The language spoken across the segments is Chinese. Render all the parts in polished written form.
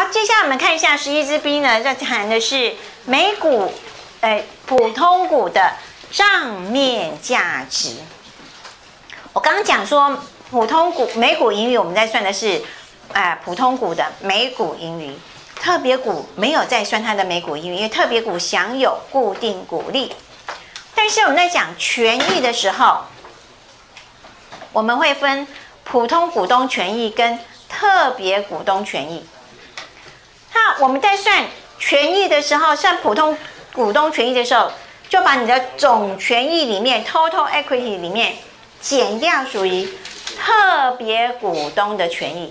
接下来我们看一下11支 B 呢，在谈的是美股，普通股的账面价值。我刚刚讲说，普通股每股盈余，我们在算的是，普通股的每股盈余，特别股没有在算它的每股盈余，因为特别股享有固定股利。但是我们在讲权益的时候，我们会分普通股东权益跟特别股东权益。那我们在算权益的时候，算普通股东权益的时候，就把你的总权益里面 （total equity） 里面减掉属于特别股东的权益。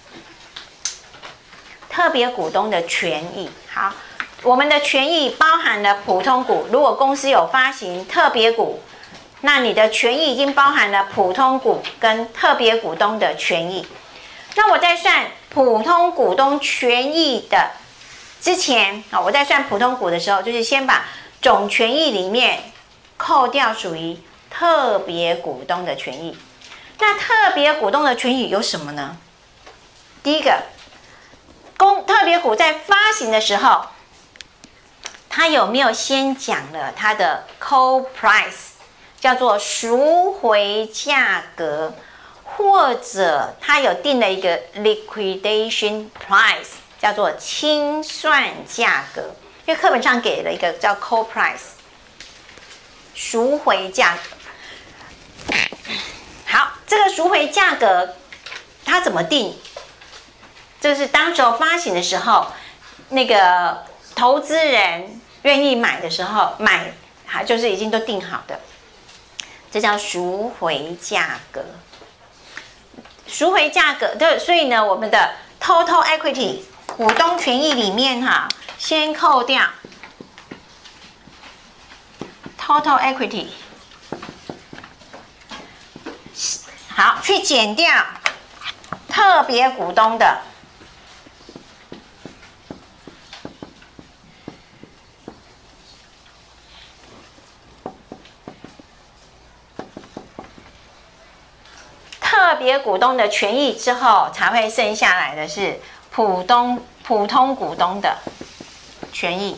特别股东的权益，好，我们的权益包含了普通股。如果公司有发行特别股，那你的权益已经包含了普通股跟特别股东的权益。那我在算普通股东权益的之前，我在算普通股的时候，就是先把总权益里面扣掉属于特别股东的权益。那特别股东的权益有什么呢？第一个，特别股在发行的时候，它有没有先讲了它的 call price， 叫做赎回价格？或者它有定了一个 liquidation price， 叫做清算价格，因为课本上给了一个叫 call price， 赎回价格。好，这个赎回价格它怎么定？这是当时候发行的时候，那个投资人愿意买的时候买，就是已经都定好的，这叫赎回价格。赎回价格，对，所以呢，我们的 total equity 股东权益里面先扣掉 total equity， 好，去减掉特别股东的特别股东的权益之后，才会剩下来的是普通股东的权益。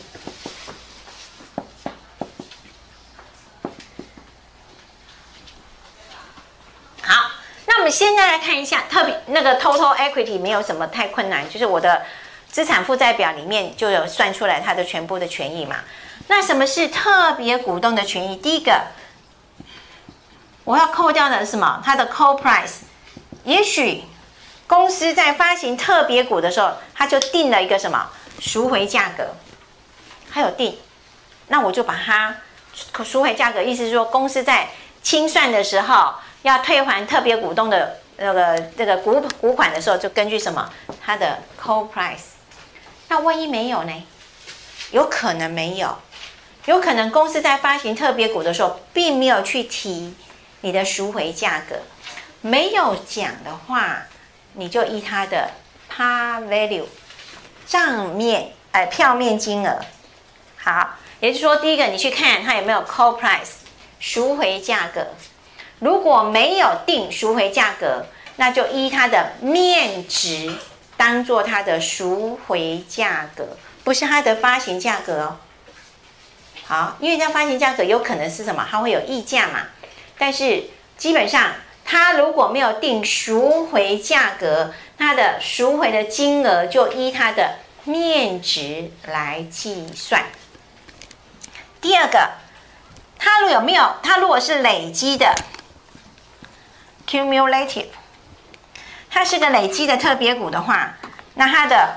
好，那我们现在来看一下特别那个 total equity 没有什么太困难，就是我的资产负债表里面就有算出来它的全部的权益嘛。那什么是特别股东的权益？第一个，我要扣掉的是什么？它的 call price。也许公司在发行特别股的时候，它就定了一个什么赎回价格，它有定，那我就把它赎回价格，意思是说公司在清算的时候要退还特别股东的这个股款的时候，就根据什么它的 call price。那万一没有呢？有可能没有，有可能公司在发行特别股的时候，并没有去提你的赎回价格。没有讲的话，你就依它的 par value 账面票面金额。好，也就是说，第一个你去看它有没有 call price 赎回价格。如果没有定赎回价格，那就依它的面值当做它的赎回价格，不是它的发行价格哦。好，因为它发行价格有可能是什么？它会有溢价嘛。但是基本上，它如果没有定赎回价格，它的赎回的金额就依它的面值来计算。第二个，它如果是累积的 cumulative， 它是个累积的特别股的话，那它的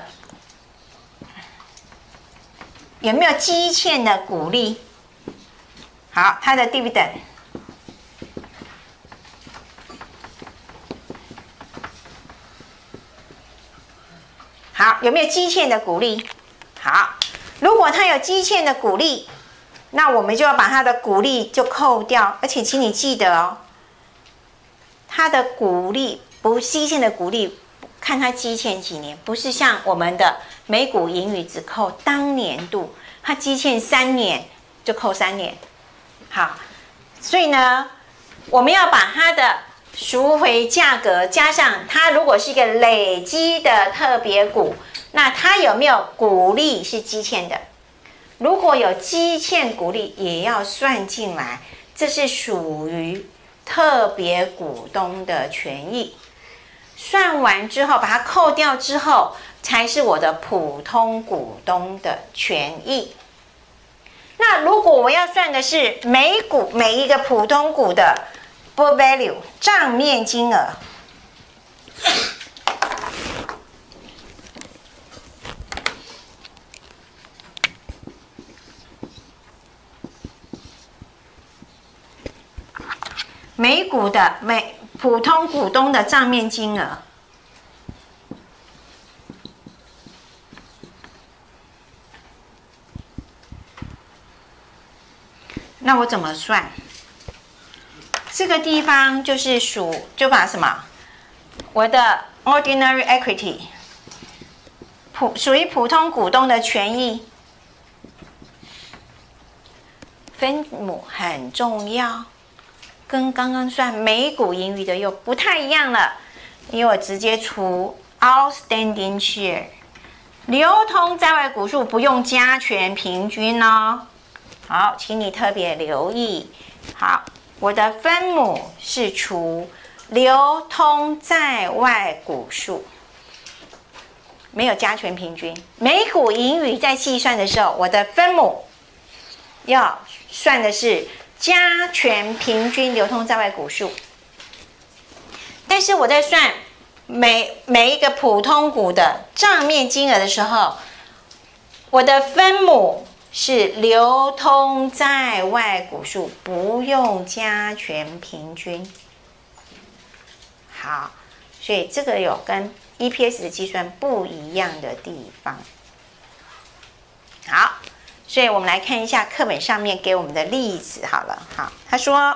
有没有积欠的股利？好，它的 dividend。好，有没有积欠的股利？好，如果它有积欠的股利，那我们就要把它的股利就扣掉，而且请你记得哦，它的股利不积欠的股利，看它积欠几年，不是像我们的每股盈余只扣当年度，它积欠3年就扣3年。好，所以呢，我们要把它的赎回价格加上它如果是一个累积的特别股， 那它有没有股利是积欠的？如果有积欠股利，也要算进来，这是属于特别股东的权益。算完之后，把它扣掉之后，才是我的普通股东的权益。那如果我要算的是每一个普通股的 book value 账面金额，普通股东的账面金额，那我怎么算？这个地方就是就把什么？我的 ordinary equity 属于普通股东的权益，分母很重要。跟刚刚算每股盈余的又不太一样了，因为我直接除 outstanding share， 流通在外股数不用加权平均哦。好，请你特别留意。好，我的分母是除流通在外股数，没有加权平均。每股盈余在计算的时候，我的分母要算的是加权平均流通在外股数，但是我在算每一个普通股的账面金额的时候，我的分母是流通在外股数，不用加权平均。好，所以这个有跟 EPS 的计算不一样的地方。好。所以我们来看一下课本上面给我们的例子好了。好，他说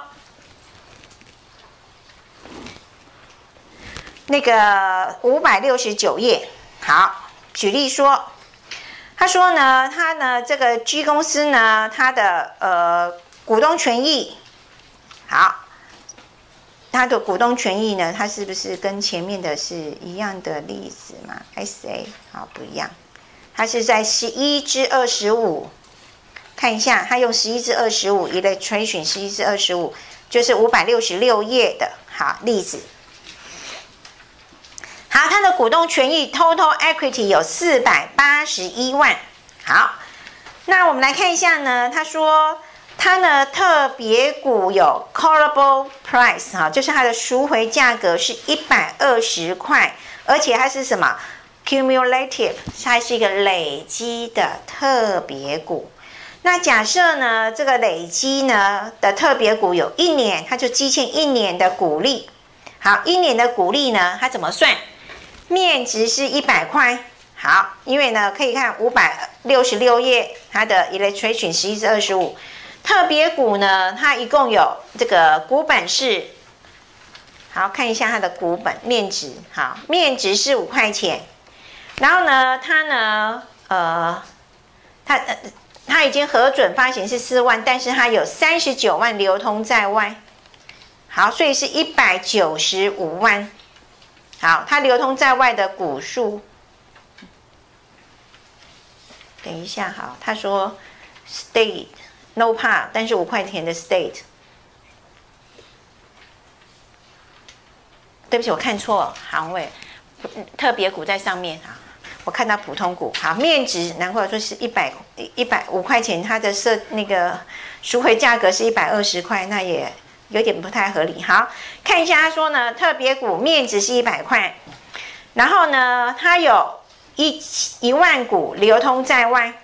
那个569页，好，举例说，他说呢，他呢这个 G 公司呢，它的股东权益，好，它的股东权益呢，它是不是跟前面的是一样的例子嘛 ？SA 好不一样，它是在11/25。看一下，它用11/25 illustration 11/25，就是566页的好例子。好，它的股东权益 total equity 有481万。好，那我们来看一下呢，他说它呢特别股有 callable price 哈，就是它的赎回价格是120块，而且它是什么 cumulative， 它是一个累积的特别股。那假设呢，这个累积呢的特别股有1年，它就积欠1年的股利。好，1年的股利呢，它怎么算？面值是100块。好，因为呢，可以看566页，它的 illustration 11/25。特别股呢，它一共有这个股本是，好看一下它的股本面值。好，面值是5块钱。然后呢，它呢，它已经核准发行是4万，但是它有39万流通在外。好，所以是195万。好，它流通在外的股数，等一下，好，他说 state no par， 但是5块钱的 state， 对不起，我看错行位，特别股在上面啊。我看到普通股，好，面值难怪说是105块钱，它的那个赎回价格是120块，那也有点不太合理。好，看一下他说呢，特别股面值是100块，然后呢，它有1万股流通在外。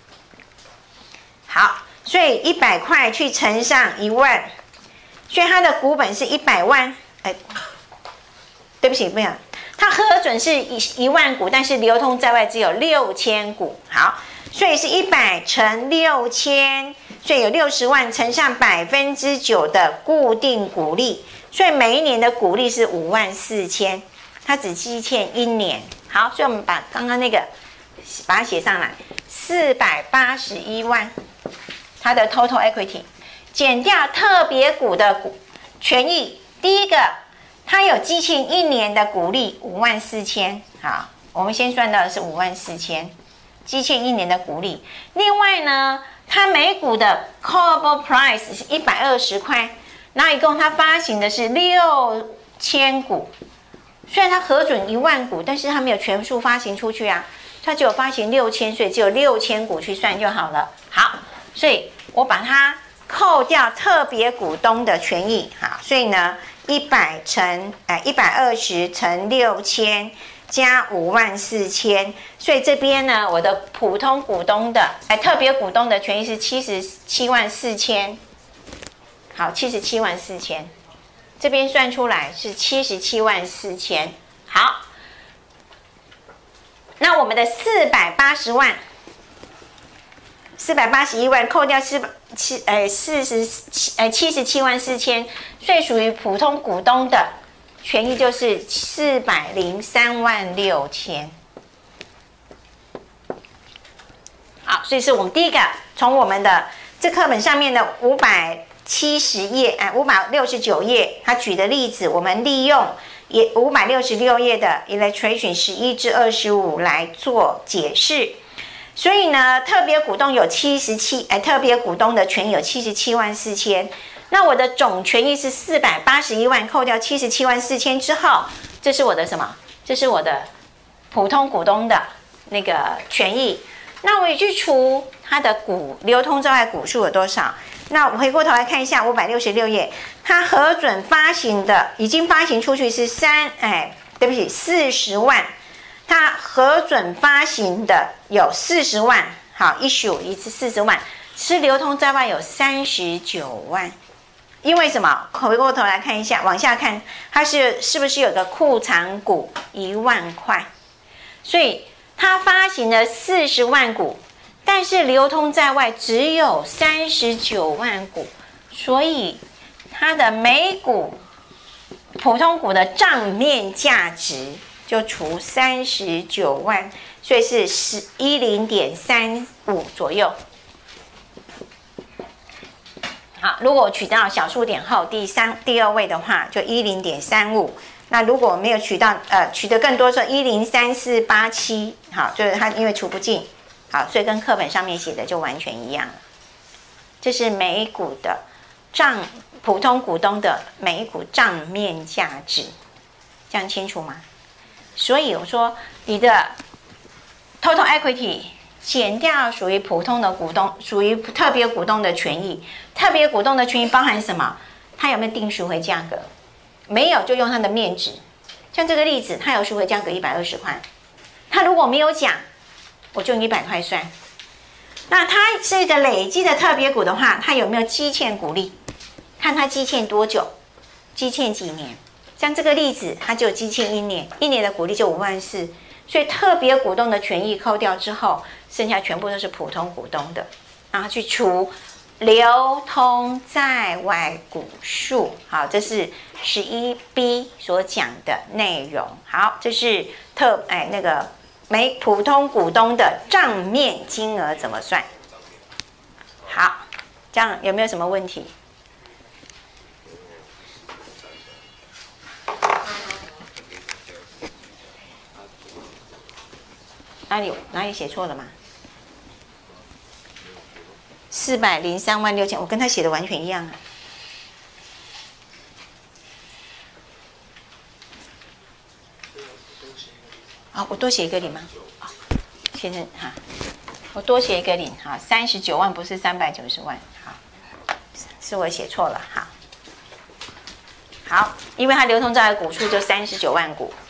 好，所以100块去乘上1万，所以它的股本是100万。对不起，不要。它核准是1万股，但是流通在外只有6000股。好，所以是100乘6000，所以有60万乘上9%的固定股利，所以每一年的股利是54000，它只积欠1年。好，所以我们把刚刚那个把它写上来，481万，它的 total equity 减掉特别股的权益，第一个。它有积欠1年的股利54000，好， 我们先算到的是54000，基欠1年的股利。另外呢，它每股的 callable price 是120块，然后一共它发行的是6000股。虽然它核准1万股，但是它没有全数发行出去啊，它只有发行6000，所以只有6000股去算就好了。好，所以我把它扣掉特别股东的权益，好，所以呢120乘6000加54000，所以这边呢我的普通股东的特别股东的权益是774000，好，774000。这边算出来是774000，好，那我们的481万扣掉774000，所以属于普通股东的权益就是4036000。好，所以是我们第一个从我们的这课本上面的570页569页，他举的例子，我们利用566页的 illustration 11至25来做解释。所以呢，特别股东有特别股东的权益有774000，那我的总权益是481万，扣掉774000之后，这是我的什么？这是我的普通股东的那个权益。那我也去除它的流通在外股数有多少？那我回过头来看一下566页，它核准发行的已经发行出去是40万，它核准发行的有40万，好，issue一次40万，是流通在外有39万。因为什么？回过头来看一下，往下看，它是不是有个库藏股1万块？所以它发行了40万股。但是流通在外只有39万股，所以它的每股普通股的账面价值就除39万，所以是10.35左右。好，如果我取到小数点后第二位的话，就10.35。那如果没有取得更多，说103487，好，就是它因为除不尽。好，所以跟课本上面写的就完全一样了。这是每股的普通股东的每股账面价值，这样清楚吗？所以我说你的 total equity 减掉属于普通的股东，属于特别股东的权益。特别股东的权益包含什么？它有没有定赎回价格？没有，就用它的面值。像这个例子，它有赎回价格120块。它如果没有讲，我就用100块算。那它是一个累积的特别股的话，它有没有积欠股利？看它积欠多久，积欠几年。像这个例子，它就积欠1年，1年的股利就54000，所以特别股东的权益扣掉之后，剩下全部都是普通股东的，然后去除流通在外股数。好，这是11B 所讲的内容。好，这是那个普通股东的账面金额怎么算？好，这样有没有什么问题？哪里写错了吗？4036000，我跟他写的完全一样啊。啊，我多写一个零吗？先生哈，我多写一个零哈，39万不是390万，好，是我写错了，好，因为它流通在外股数就39万股。